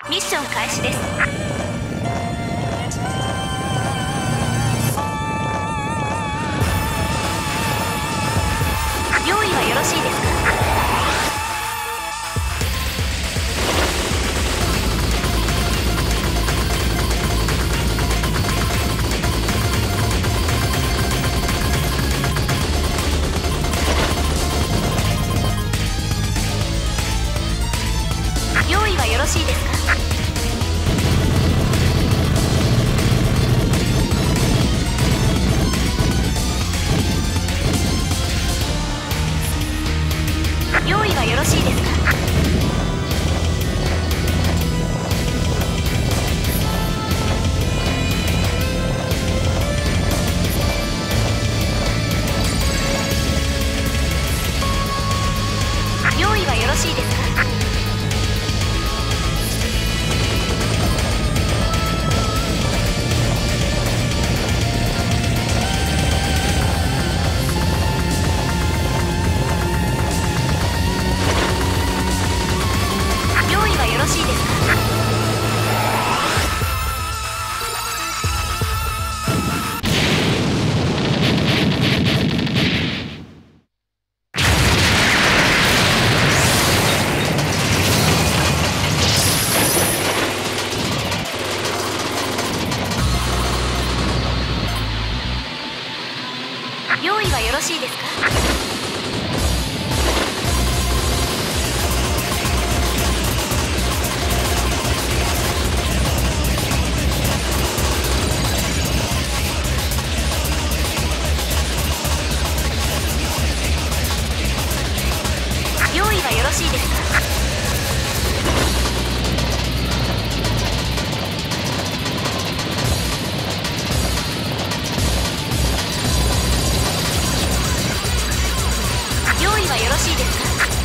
ミッション開始です。用意はよろしいですか？用意はよろしいですか？用意はよろしいですか？用意はよろしいですか？用意はよろしいですか？用意はよろしいですか？用意はよろしいですか？用意はよろしいですか？